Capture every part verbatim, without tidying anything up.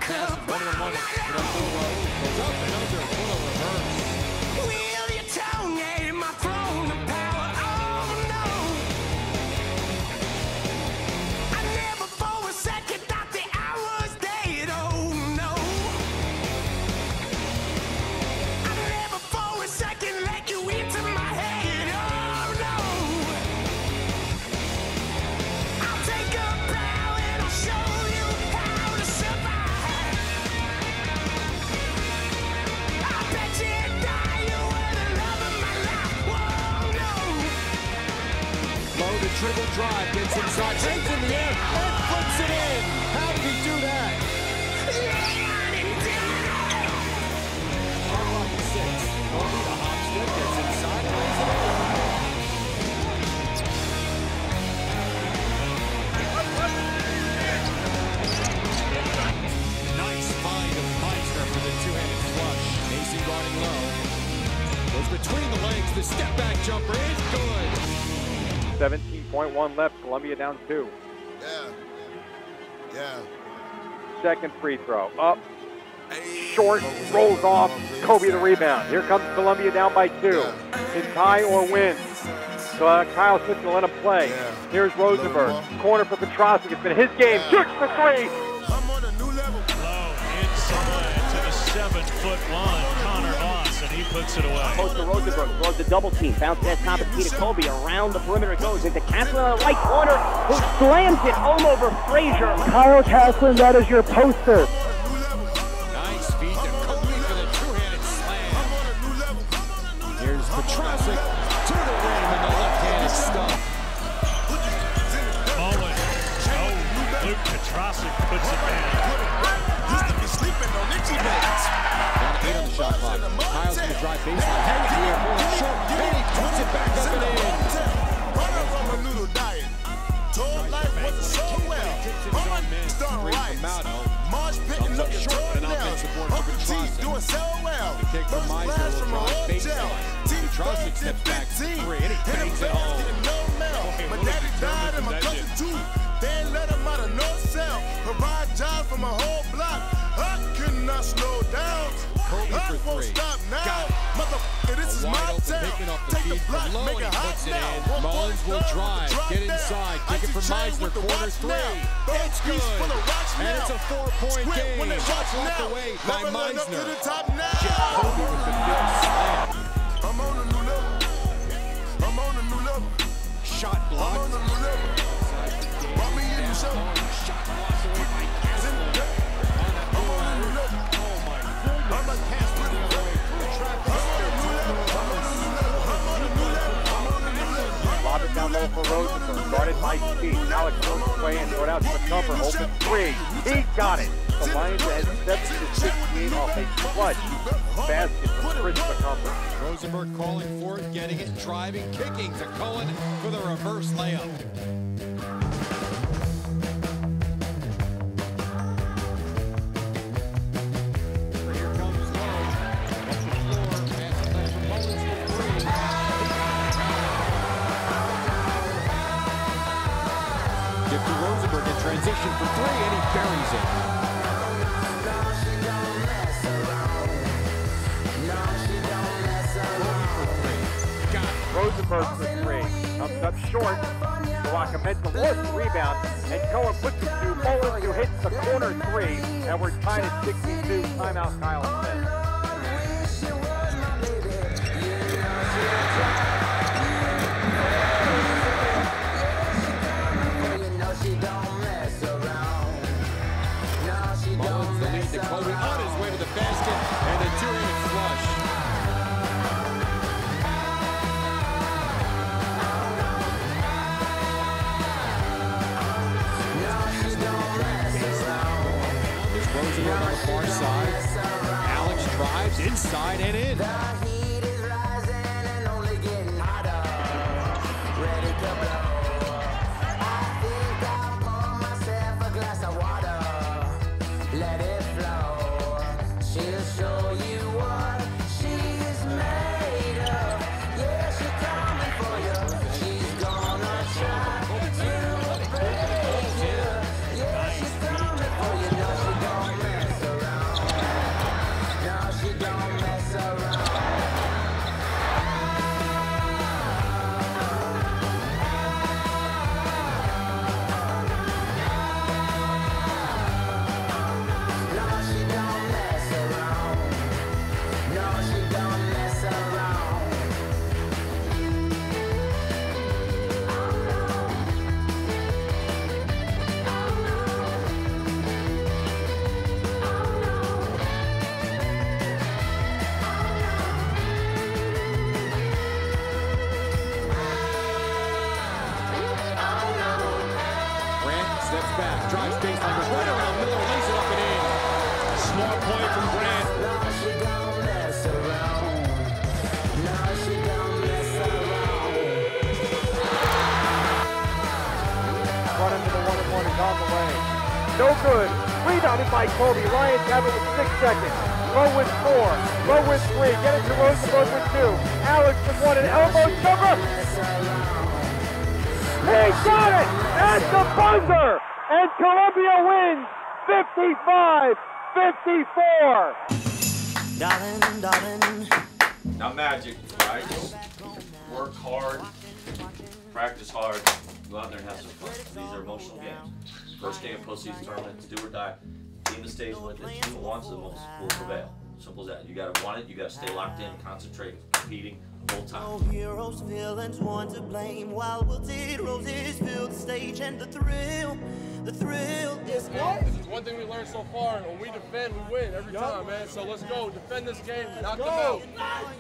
passes. One on one. You know, full row. Goes up and under. Full of reverse. Will your tongue ain't my throne of power? Oh no. I never for a second thought that I was dead. Oh no. I never for a second let you into my head. Oh no. I'll take a bow and I'll show you how to survive. I bet you die, you were the love of my life. Whoa, no. Low to dribble drive. Gets inside. Hangs in the air. And flips it in. How did he do that? Yeah, I didn't do it. Unlucky six. Kobe the hop stick. Gets inside. And lays it in. Nice find of Meisner for the two-handed flush. Mason guarding low. Goes between the legs. The step back jumper is good. seventeen point one left, Columbia down two. Yeah. Yeah. Second free throw, up, short, rolls off, Kobe the rebound. Here comes Columbia down by two. It's tie or win. So uh, Kyle Smith will let him play. Here's Rosenberg, corner for Petrosic. It's been his game, shoots for three. I'm on a new level. Low inside to the seven-foot line, Connor Voss, and he puts it away. Post to Rosenberg, throws the double team, bounce pass top of Peter Kobe, around the perimeter it goes into Kaplan on the right corner, who slams it home over Frazier. Kyle Kaplan, that is your poster. Nice feed to Kobe for the two-handed slam. Here's Petrosic to the rim and the left-handed stuff. Mullen, oh, Luke Petrosic puts it down. Used to be sleeping on itchy beds. Down to eight on the shot clock. Kyle's going to drive baseline. Hang it here, more short, and he puts it back up and in. Running from a noodle diet. Told life wasn't so well. Mama done right. March picking up the short and offensive board for Uncle T Petrosic. doing so well. The kick from First Meisner flash will from a drive old baseline. jail. Petrosic steps back three, and he bangs it home. No mail. My daddy died and my cousin too. They ain't let him out of no cell. Provide jobs for my whole block. I could not slow down. Kobe I for won't three. stop now. Got it. Motherfucker, this is Wide my open, town. picking off the Take feed the block, from low, make and it he hot puts it now. in. One Mullins point will down, drive, drop get down. inside, kick it Icy from chain Meisner, with the corner watch three. now. It's Beach good. for the watch And now. it's a four-point Squint game. when they Shot watch blocked now. away by Leveling up to Meisner. the top now. Jeff Kobe with the big slam. I'm on a new level. I'm on a new level. Shot I'm on blocked. a new level. Brought me in the show. Shot blocked away by Kaplan. I'm on a new level. Oh my goodness. I'm a Pass the other way through traffic. I'm on a new level. I'm on a new level. I'm on a new level. I'm on a new level. Lob it down low for Rosenberg, guarded by Speed. Alex goes away and throw it out to the cover, open three. He got it. The Lions had seven to sixteen off a clutch basket from Chris McCumber. Rosenberg calling for it, getting it, driving, kicking to Cohen for the reverse layup. Here comes Lowe. Off the floor, pass left for Mullins for three. Give to Rosenberg in transition for three, and he buries it. Rosenberg for three. Comes up short. Wakamensa lost the rebound, and Cohen puts it to Mullins, who hits the corner three, and we're tied at sixty-two. Timeout, Kyle Smith. Mullins the lead to Kobe on his way to the basket, and a two-handed flush. Rosenberg on the far side. Alex drives inside and in. one point from Grant. Run into the one and one is on the way. No good. Rebounded by Kobe. Lions have it with six seconds. Low with four. Low with three. Get it to Rosenberg with two. Alex with one and elbow cover. He got it at the buzzer. And Columbia wins fifty-five fifty-four. Darling, darling. Not magic, right? Work hard, practice hard, go out there and have some fun. These are emotional games. First game of postseason tournament, it's do or die. Team that stays with it, team that wants it the most will prevail. Simple as that. You gotta want it, you gotta stay locked in, concentrate, competing the whole time. No heroes, villains, one to blame. While wilted roses fill the stage, and the thrill, the thrill is what? This is one thing we learned so far. When we defend, we win every yep. time, man. So let's go. Defend this game. Let's knock go. them out.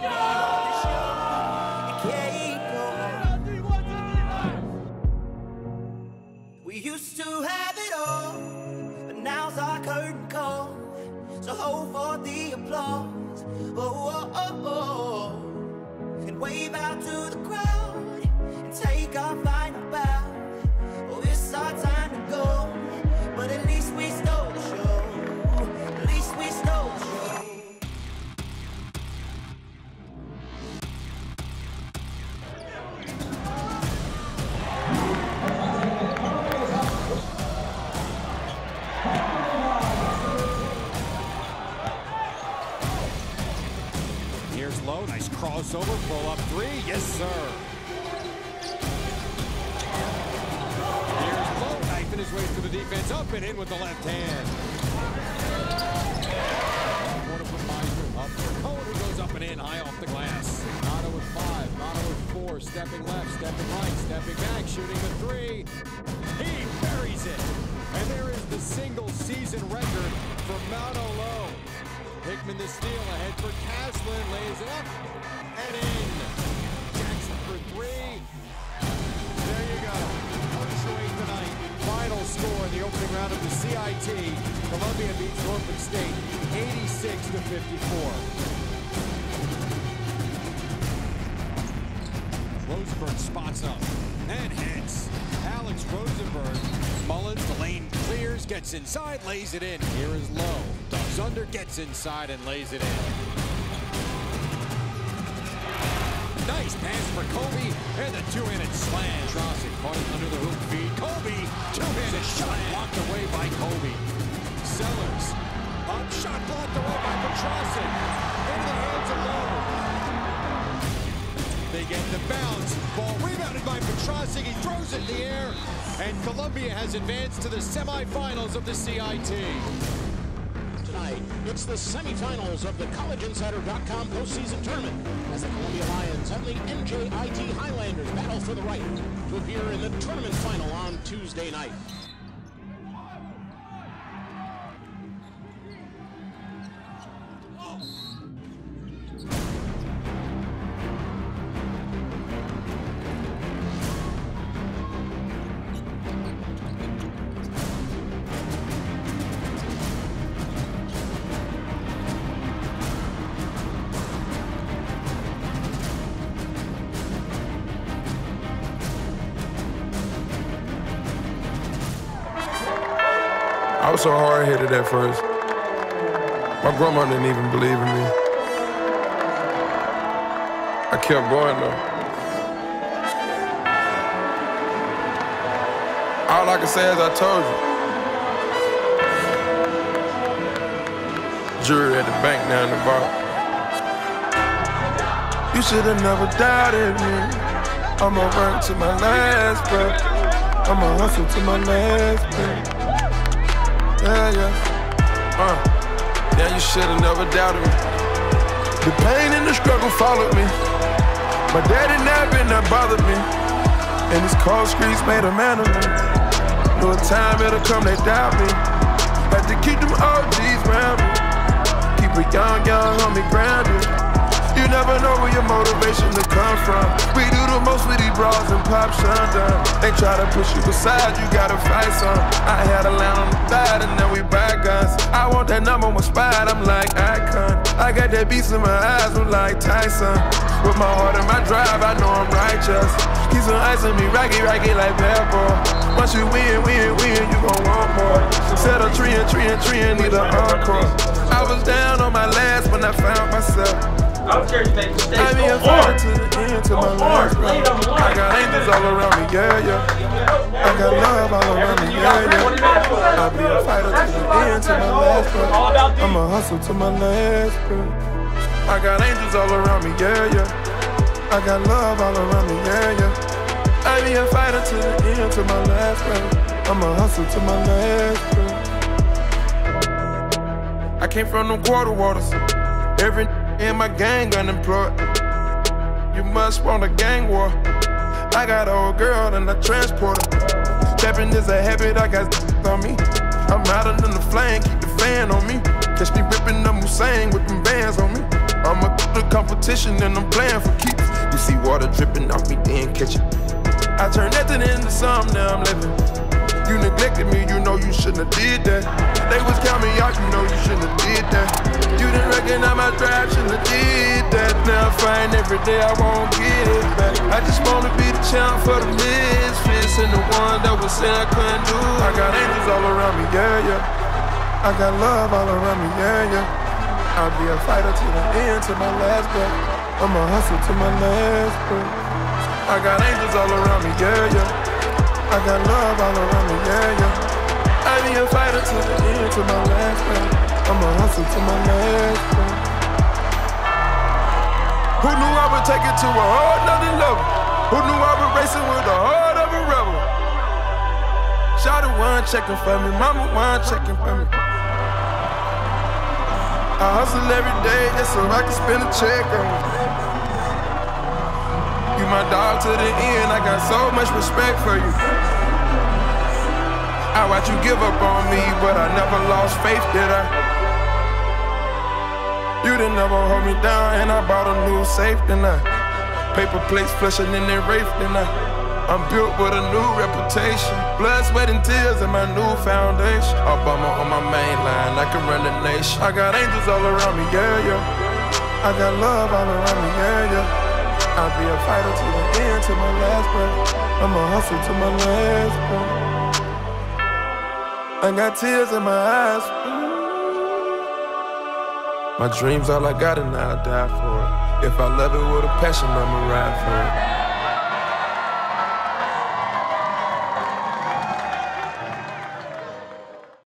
We used to have it all, but now's our curtain call. So hold for the applause. Oh, oh, oh, oh. And wave out to the crowd and take our final bow. Oh, it's our time to go, but at least we stole the show. At least we stole the show. Here's Lowe, nice crossover, pull up three, yes sir. Here's Lowe, knifing his way through the defense, up and in with the left hand. Corner from Meiser, up for Cohen, who goes up and in, high off the glass. Nato with five, Nato with four, stepping left, stepping right, stepping back, shooting the three. He buries it. And there is the single season record for Mount Lowe. Hickman the steal, ahead for Caslin, lays it up and in. Jackson for three. There you go. Punctuate tonight. Final score in the opening round of the C I T. Columbia beats Norfolk State eighty-six to fifty-four. Rosenberg spots up and hits. Alex Rosenberg. Mullins, the lane clears, gets inside, lays it in. Here is Lowe. Ducks under, gets inside and lays it in. Nice pass for Kobe and the two-handed slam. Trosik caught it under the hoop feed. Kobe, two-handed shot blocked away by Kobe. Sellers, up shot blocked away by Petrosik. Into the hands of Lowe. They get the bounce. Ball rebounded by Petrosik. He throws it in the air. And Columbia has advanced to the semifinals of the C I T. Tonight, it's the semifinals of the College Insider dot com postseason tournament as the Columbia Lions and the N J I T Highlanders battle for the right to appear in the tournament final on Tuesday night. I was so hard-headed at first. My grandma didn't even believe in me. I kept going though. All I can say is I told you. Jury at the bank now in the bar. You should have never doubted me. I'ma work to my last breath. I'ma hustle to my last breath. Yeah, yeah. Uh, yeah, you should've never doubted me. The pain and the struggle followed me. My daddy napping that bothered me. And these cold streets made a man of me. Knew a time it'll come, they doubt me. Had to keep them O Gs round me. Keep a young, young homie grounded. You never know where your motivation to come from. We do the most with these bras and pop shundun. They try to push you aside, you gotta fight some. I had a line on the side and then we buy guns. I want that number one spot, I'm like Icon. I got that beast in my eyes, I'm like Tyson. With my heart and my drive, I know I'm righteous. Keep some ice on me, rocky, rocky like bad boy. Once you win, win, win, you gon' want more. Set a tree and tree and tree and need an encore. I was down on my last when I found myself. I don't care if you make mistakes. I be a fighter to the end, to my last breath. I got angels all around me, yeah, yeah. I got love all around me, yeah, yeah. I be a fighter to the end, to my last breath. I'ma hustle to my last breath. I got angels all around me, yeah, yeah. I got love all around me, yeah, yeah. I be a fighter to the end, to my last breath. I'ma hustle to my last breath. I came from them quarter waters. Every in my gang unemployed. You must want a gang war. I got an old girl and I transport her. Stepping is a habit, I got on me. I'm hotter than the flame, keep the fan on me. Catch me ripping up Hussein with them bands on me. I'm a good competition and I'm playing for keeps. You see water dripping off me, then catch it. I turned nothing into something, now I'm living. You neglected me, you know you shouldn't have did that. They was counting me out, you know you shouldn't have did that. You didn't recognize my drive, shouldn't have did that. Now I find every day I won't get it back. I just wanna be the champ for the misfits and the one that was saying I couldn't do. I got angels all around me, yeah, yeah. I got love all around me, yeah, yeah. I'll be a fighter to the end, to my last breath. I'ma hustle to my last breath. I got angels all around me, yeah, yeah. I got love all around me, yeah, yeah. I'll be a fighter to the end, to my last breath. I'ma hustle to my last breath. Who knew I would take it to a whole nother level? Who knew I would racing with the heart of a rebel? Shawty one checking for me, mama one checking for me. I hustle every day just so I can spend a check on me. You my dog to the end, I got so much respect for you. I watch you give up on me, but I never lost faith, did I? You didn't never hold me down, and I bought a new safe, didn't I? Paper plates flushing in their rafe, didn't I? I'm built with a new reputation. Blood, sweat, and tears in my new foundation. Obama on my main line, I can run the nation. I got angels all around me, yeah, yeah. I got love all around me, yeah, yeah. I'll be a fighter to the end, to my last breath. I'ma hustle to my last breath. I got tears in my eyes. My dreams all I got and I'll die for it. If I love it with a passion, I'ma ride for it.